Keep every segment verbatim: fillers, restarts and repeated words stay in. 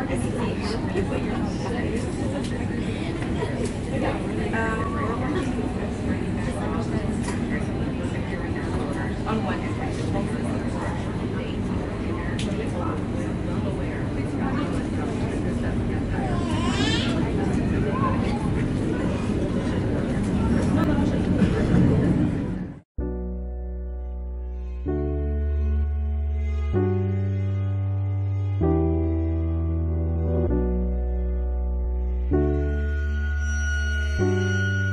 Thank you.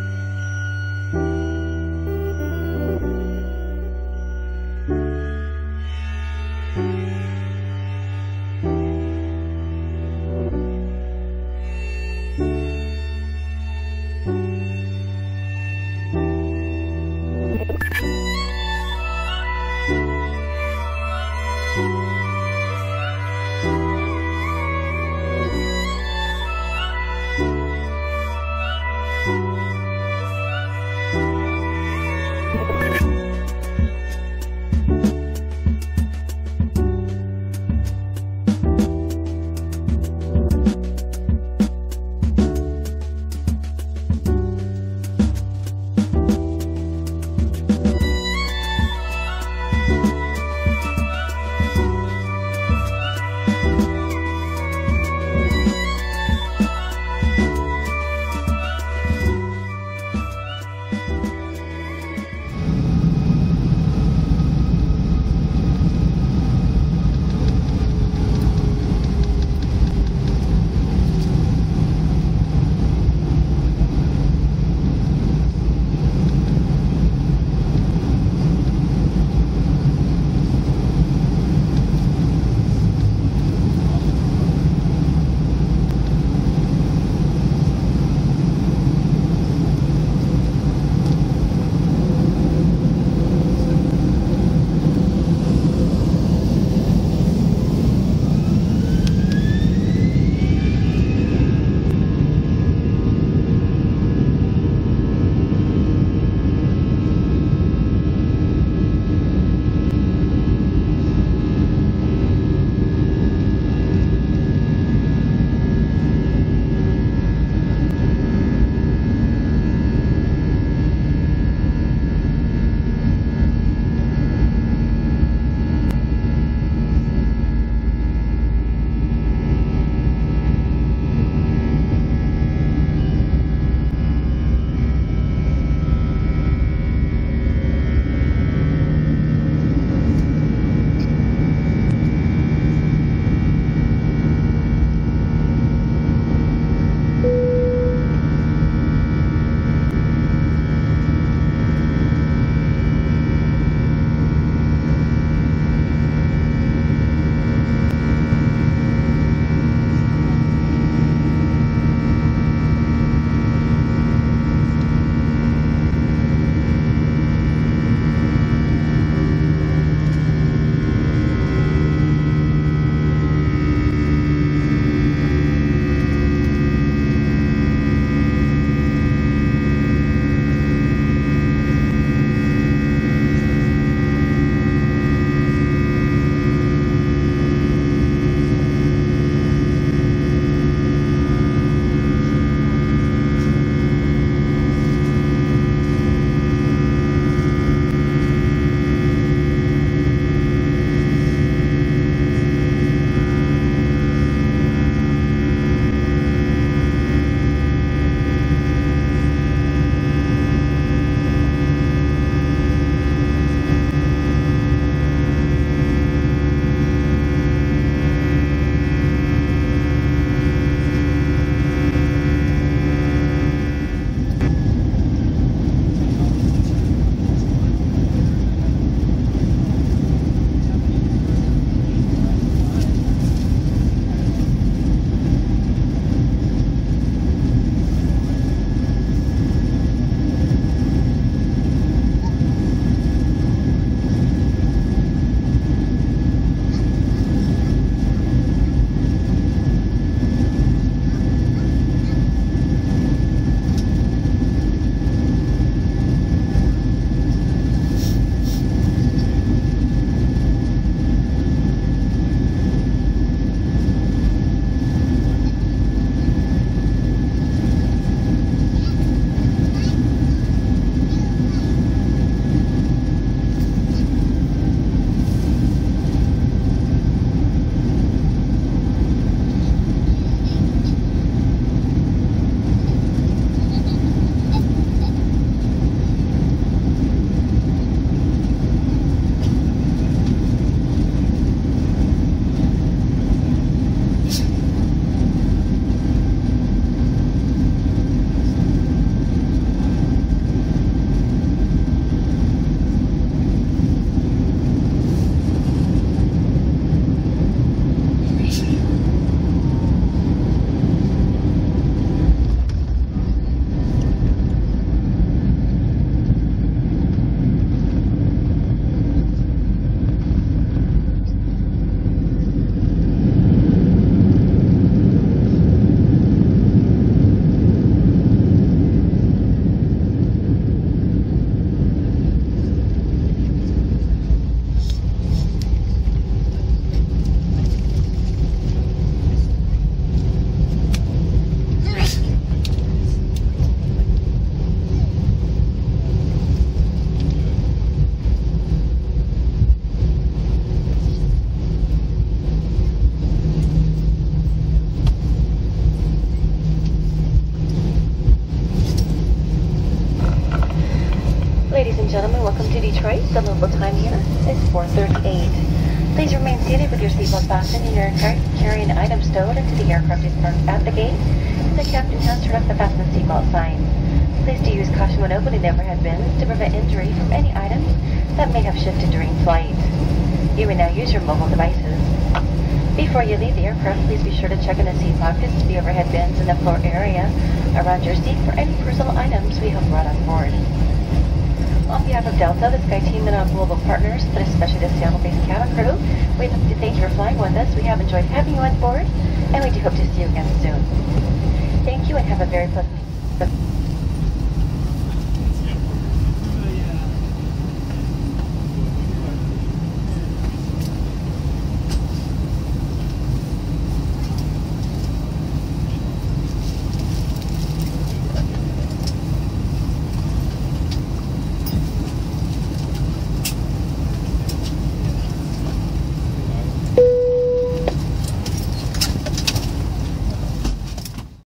Detroit. The local time here is four thirty-eight. Please remain seated with your seatbelt fastened and your cart carrying items stowed until the aircraft is parked at the gate. The captain has turned off the fasten seatbelt sign. Please do use caution when opening the overhead bins to prevent injury from any items that may have shifted during flight. You may now use your mobile devices. Before you leave the aircraft, please be sure to check in the seat pockets, the overhead bins, and the floor area around your seat for any personal items we have brought on board. On behalf of Delta, the Sky Team, and our global partners, but especially the Seattle-based cabin crew, we'd like to thank you for flying with us. We have enjoyed having you on board, and we do hope to see you again soon. Thank you, and have a very pleasant